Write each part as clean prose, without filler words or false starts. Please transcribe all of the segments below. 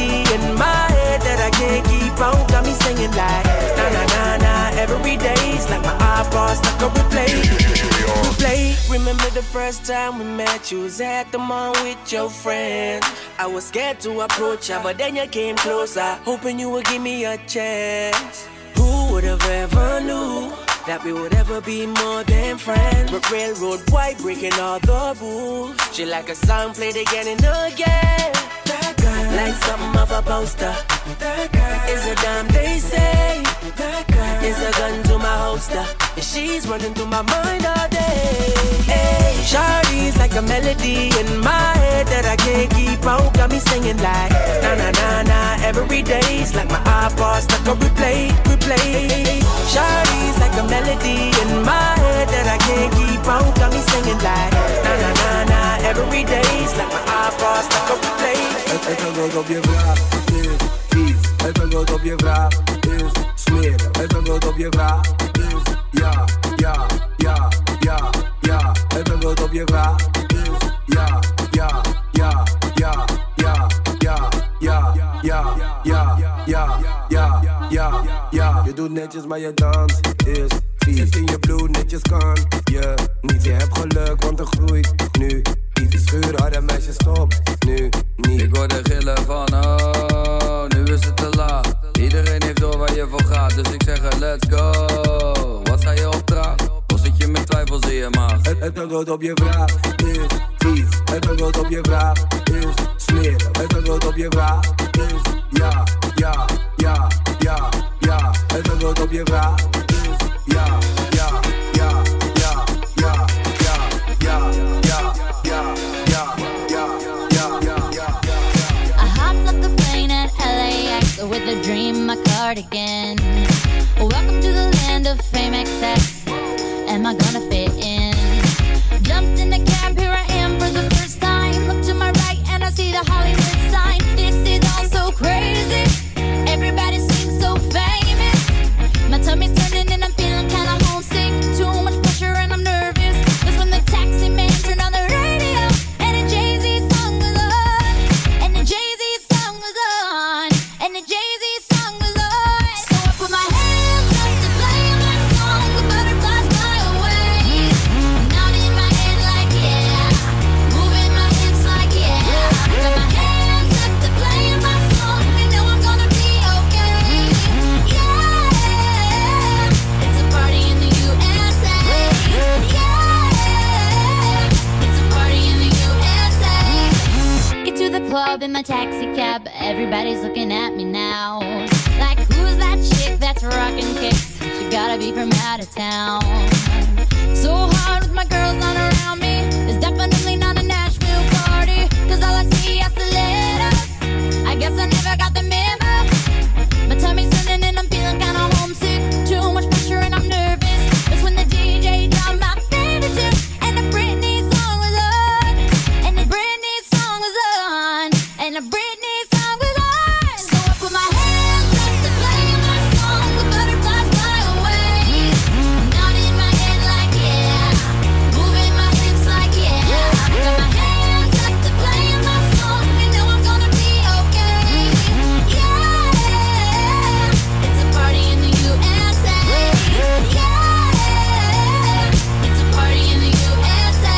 melody in my head that I can't keep out. Got me singing like na na na na every day's like my iPod stuck on replay. Remember the first time we met, you was at the mall with your friends. I was scared to approach ya, but then you came closer, hoping you would give me a chance. Who would have ever knew that we would ever be more than friends? But railroad white breaking all the rules. She like a song played again and again. That girl, like something of a poster. That girl is a dime they say. That girl is a gun to my holster, and she's running through my mind all day. Hey, Shawty's like a melody in my head that I can't keep out. Got me singing like na na na na every day's like my iPod stuck on replay. Shawty's like a melody in my head that I can't keep out. Got me singing like na na na na every day's like my iPod stuck on replay. Het antwoord op je vraag is vies. Het antwoord op je vraag is smerig. Het antwoord op je vraag is ja, ja, ja, ja, ja. Het antwoord op je vraag is ja, ja, ja, ja, ja, ja, ja, ja, ja, ja, ja, ja, ja. Je doet netjes maar je dans is vies. Zit in je bloed netjes kan je niet. Je hebt geluk want er groeit nu. Die schuur harde meisjes stop nu niet. Ik hoor de gillen van oh, nu is het te laat. Iedereen heeft door waar je voor gaat, dus ik zeg er let's go. Wat ga je opdragen? Of zit je met twijfels in je maag? Het antwoord op je vraag is vies. Het antwoord op je vraag is smerig. Het antwoord op je vraag is ja, ja, ja, ja, ja. Het antwoord op je vraag is ja, ja, ja, ja, ja, ja, ja, ja, ja, ja, ja, ja, ja. I hopped off the plane at LAX with a dream, my cardigan. Welcome to the land of fame excess. Am I gonna fit in? Jumped in the cab, here I am for the first time. Look to my right and I see the Hollywood sign. This is all so crazy. Everybody seems so famous. My tummy's turning and I'm feeling kinda homesick. Too much pressure and I'm nervous. That's when the taxi man turned on the radio and the Jay-Z song was on. And the Jay-Z song was on. And the Jay-Z song was on. So I put my hands up to play my song. The butterflies fly away. Nodding my head like yeah. Moving my hips like yeah. Put my hands up to play my song. You know I'm gonna be okay. Yeah. It's a party in the USA. Yeah. It's a party in the USA. Get to the club in my taxi cab. Everybody's looking at me now. Like, who's that chick that's rocking kicks? She gotta be from out of town. So hard with my girls not around me. It's definitely not a Nashville party. Cause all I see is stilettos. I guess I never got the memo. My tummy's turning and I'm feeling kinda homesick. Too much pressure and I'm nervous. That's when the DJ dropped my favorite tune. And the Britney song was on. And the Britney song was on. And the Britney song was on. So I put my hands up to play my song. The butterflies fly away. Nodding my head like yeah. Moving my hips like yeah. Got my hands up to play my song. You know I'm gonna be okay. Yeah. It's a party in the USA. Yeah. It's a party in the USA.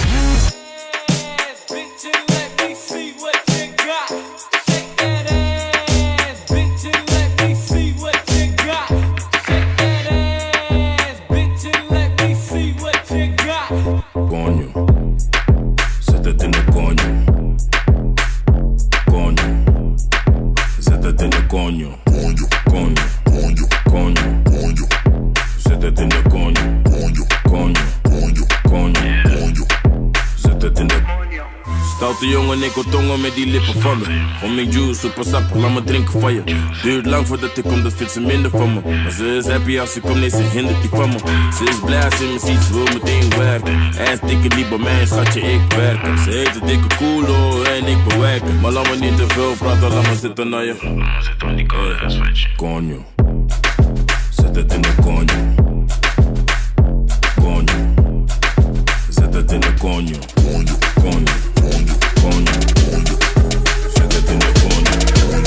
Bitch, and let me see what you got. Shake that ass, bitch, and let me see what you got. Shake that ass, bitch, and let me see what you got. Coño, zet het in de coño. Coño, zet het in de coño. Coño, coño, coño, coño, coño. Zet het in de coño. Coño, coño, coño, coño, coño. Zet het in de Stoute jongen, ik wil tongen met die lippen van me. Homing juice, super sappig, laat me drinken van je. Duurt lang voordat ik kom, dat vindt ze minder van me. Maar ze is happy als ze komt, nee, ze hindert die van me. Ze is blij als ze me ziet, ze wil meteen werken. Hij is dikke niet bij mij, schatje, ik werken. Ze heeft een dikke koelo en ik bewerken. Maar laat me niet te veel praten, laat me zitten naar je. Laat me zitten aan die koude weet je. coño. Zet het in de coño. Coño. Zet het in de coño. Coño, coño, coño, coño, coño. Zet het in de coño.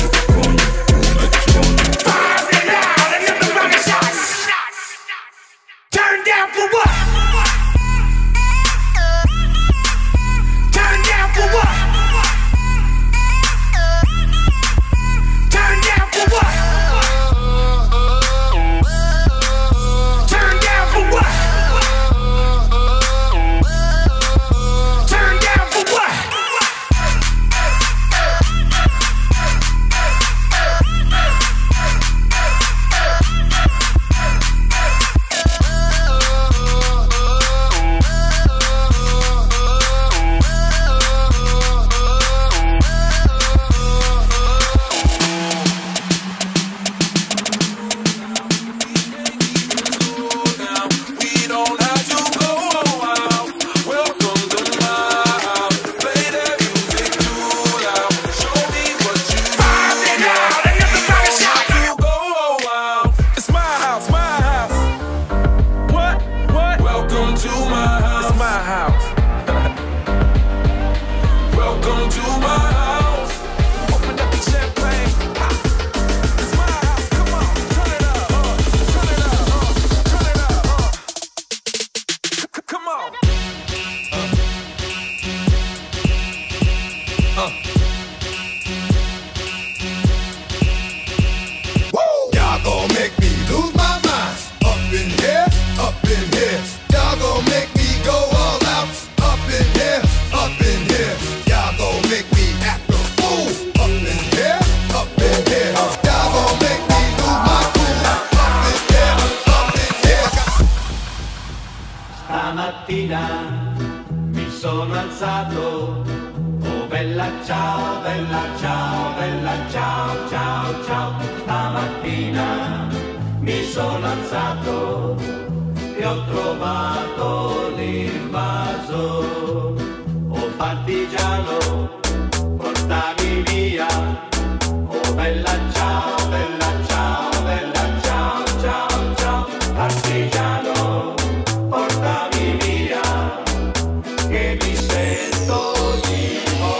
mattina mi sono alzato, oh bella ciao, bella ciao, bella ciao, ciao, ciao. Stamattina mi sono alzato e ho trovato l'invaso, oh partigiano, portami via, oh bella ciao, bella ciao, bella ciao, ciao, ciao. Partigiano, portami via, che mi sento di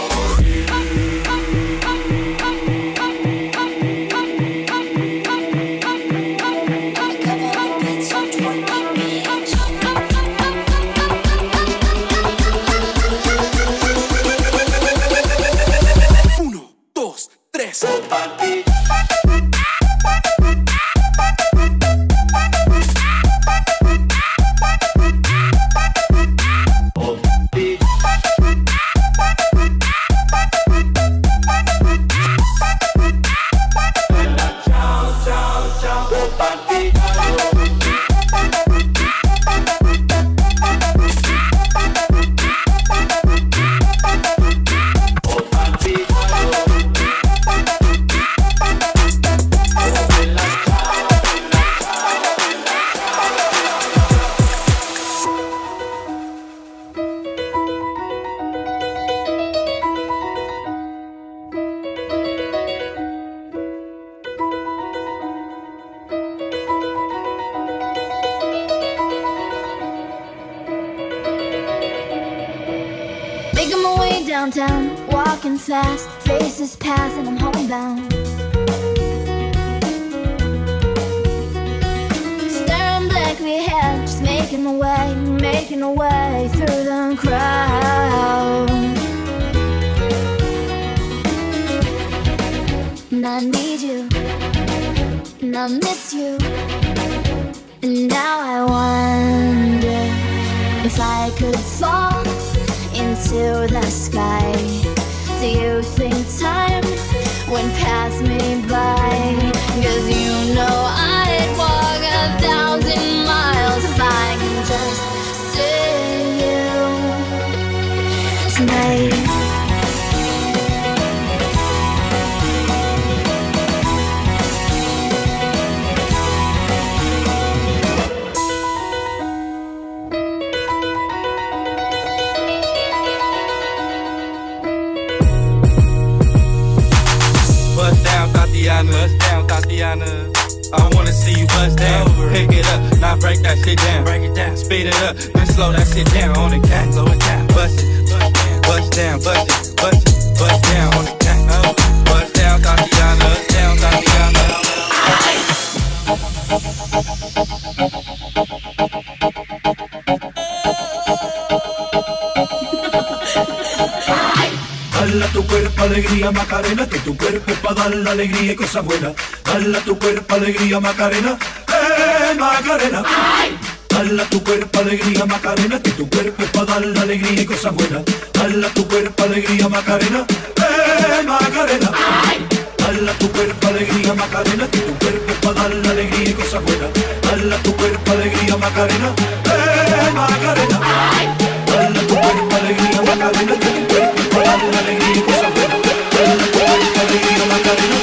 Making my way downtown, walking fast, faces pass and I'm homebound. Staring blankly ahead, just making my way through the crowd. And I need you, and I miss you, and now I wonder if I could fall into the sky. Do you think time went past me by? 'Cause you know I'd walk 1,000 miles if I can just see you tonight. Bust down, Tatiana. I wanna see you bust down. Pick it up, now break that shit down. Break it down, speed it up, then slow that shit down on the cat. Slow it down, bust it, bust down, bust it, bust it, bust down on the cat. Bust down, Tatiana, down, Tatiana. Dale a tu cuerpo alegría Macarena, que tu cuerpo es para dar la alegría y cosas buenas. Dale a tu cuerpo alegría Macarena, Macarena. Dale a tu cuerpo alegría Macarena, que tu cuerpo es para dar la alegría y cosas buenas. Dale a tu cuerpo alegría Macarena, Macarena. Dale a tu cuerpo alegría Macarena, que tu cuerpo es para dar la alegría y cosas buenas. Dale a tu cuerpo alegría Macarena, Macarena. Dale a tu cuerpo alegría Macarena, que tu cuerpo es para dar la alegría y cosas buenas. Dale a tu cuerpo alegría Macarena.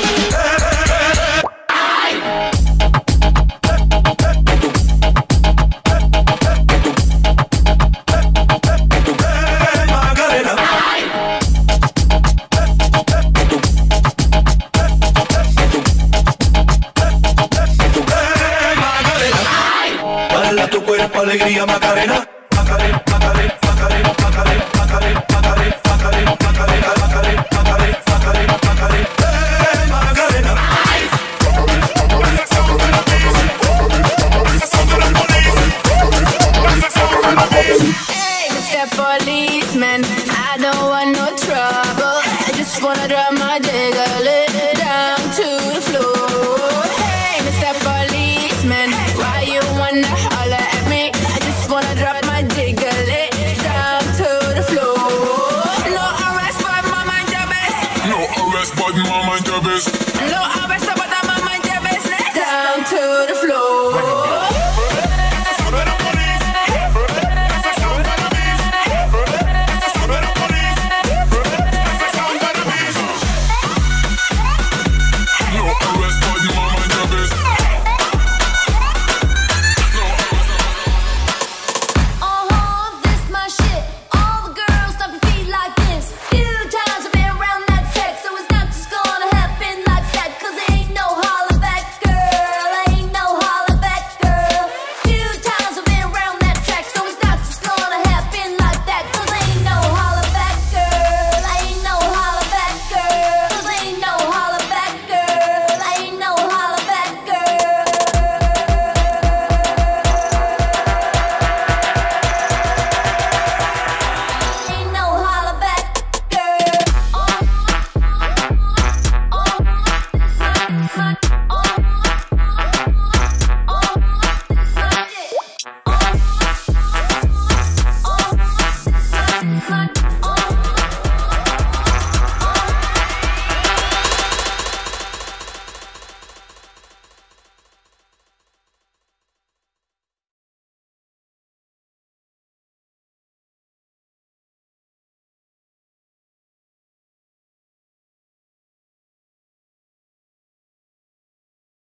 Alegría Macarena, Macarena, Macarena, Macarena.